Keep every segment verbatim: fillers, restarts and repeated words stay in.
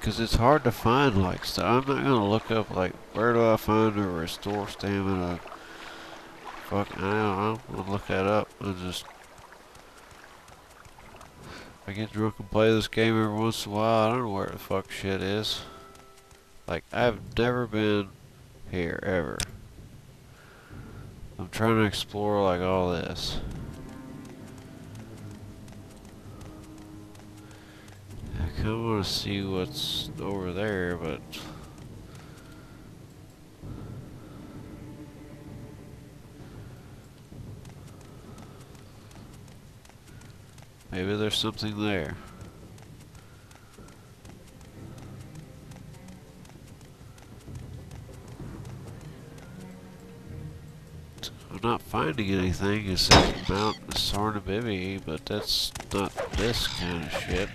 Because it's hard to find, like, so I'm not gonna look up, like, where do I find or restore stamina? Fuck, I don't know. I'm gonna look that up and just. I get drunk and play this game every once in a while. I don't know where the fuck shit is. Like, I've never been here, ever. I'm trying to explore, like, all this. I kinda wanna see what's over there, but. Maybe there's something there. I'm not finding anything except Mount Sarnabibi, but that's not this kind of shit.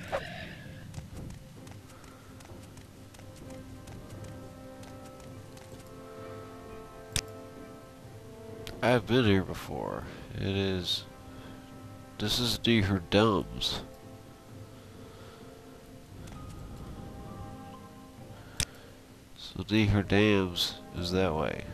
I've been here before. It is... This is near her Dums. So near her Dams is that way.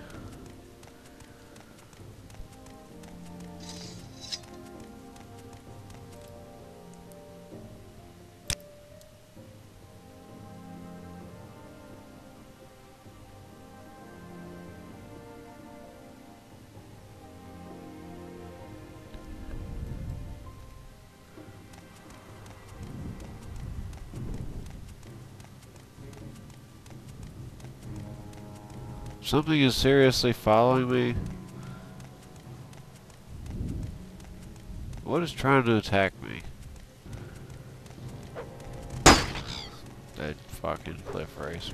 Something is seriously following me. What is trying to attack me? That fucking cliff racer.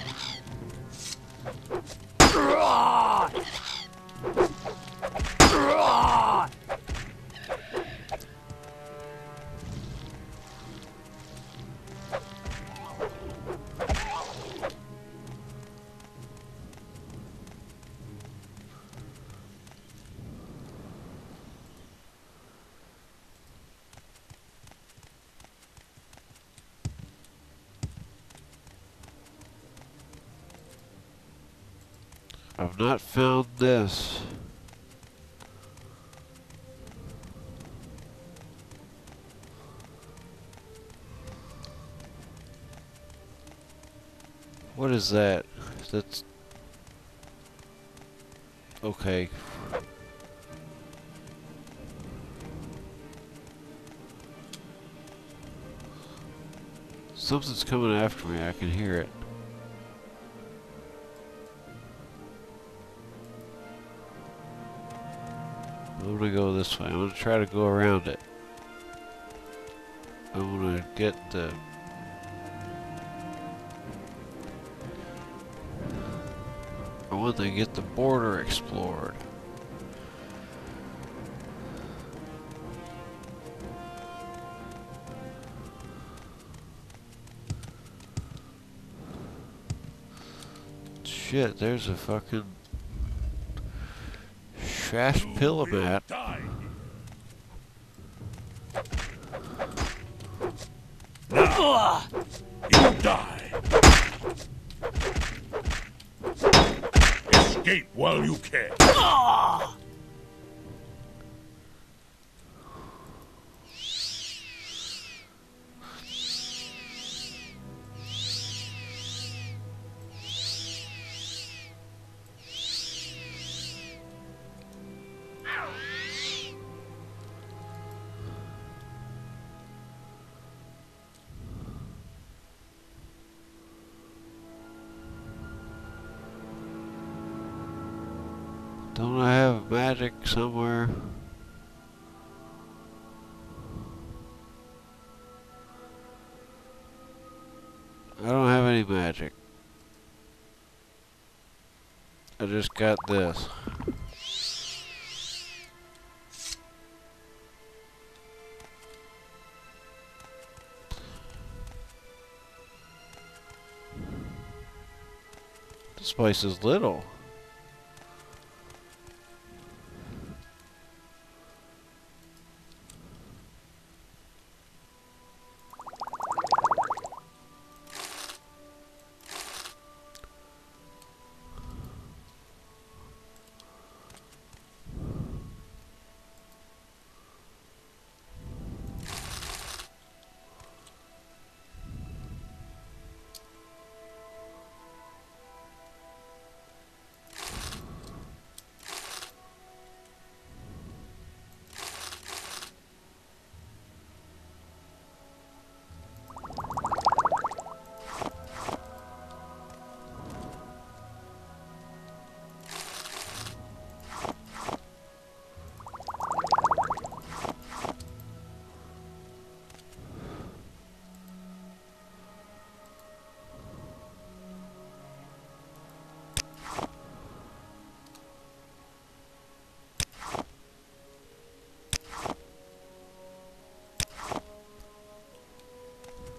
I've not found this. What is that? That's... Okay. Something's coming after me, I can hear it. I'm gonna go this way. I'm gonna try to go around it. I'm gonna get the... I want to get the border explored. Shit, there's a fucking... Trash pillamat. Now, you die. Escape while you can. Don't I have magic somewhere? I don't have any magic. I just got this. This place is little.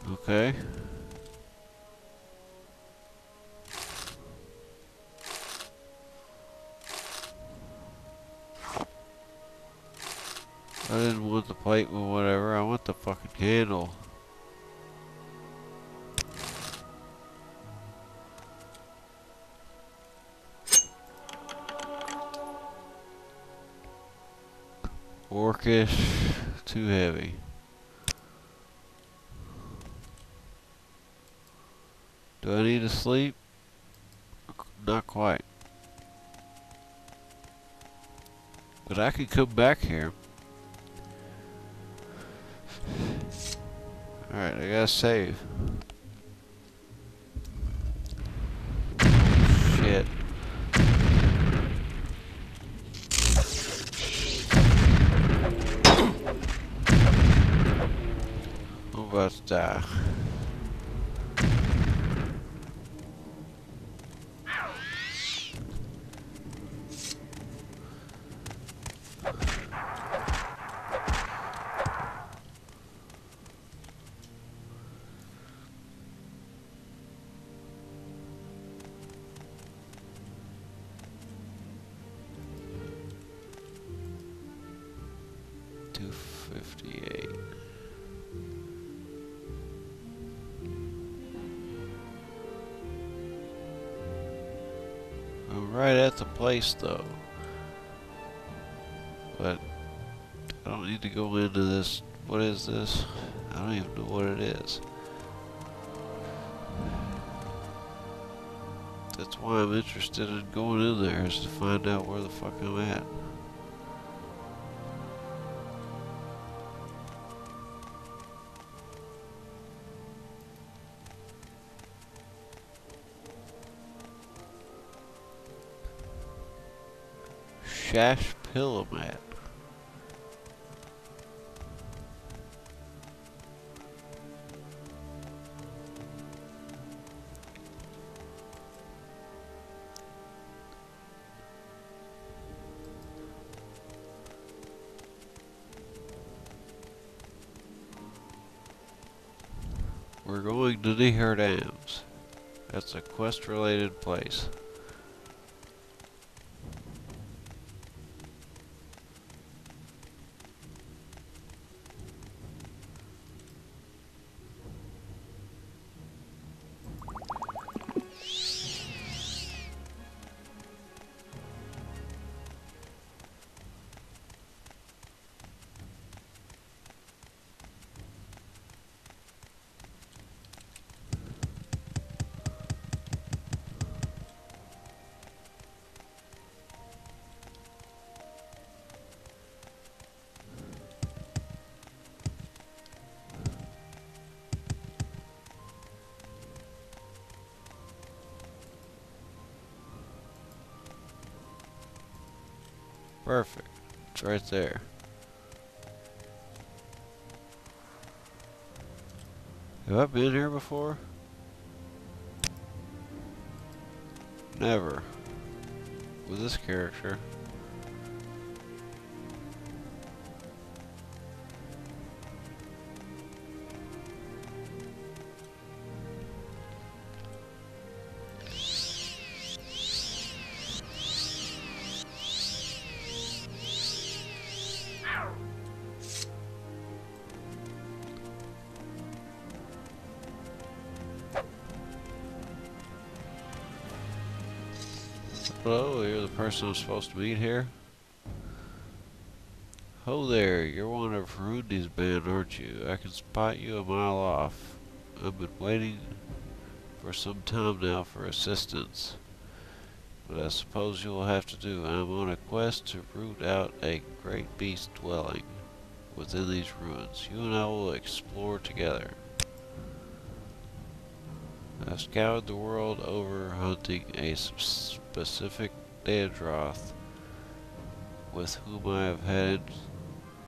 Okay. I didn't want the plate or whatever. I want the fucking candle. Orcish. Too heavy. Do I need to sleep? Not quite. But I can come back here. Alright, I gotta save. Shit. I'm about to die. two fifty-eight. I'm right at the place though. But I don't need to go into this. What is this? I don't even know what it is. That's why I'm interested in going in there, is to find out where the fuck I'm at. Shash pillow mat. We're going to Neher Dams. That's a quest-related place. Perfect. It's right there. Have I been here before? Never. With this character. Hello, you're the person I'm supposed to meet here? Ho there, you're one of Harundi's band, aren't you? I can spot you a mile off. I've been waiting for some time now for assistance, but I suppose you will have to do. I'm on a quest to root out a great beast dwelling within these ruins. You and I will explore together. I've scoured the world over hunting a specific Daedroth with whom I have had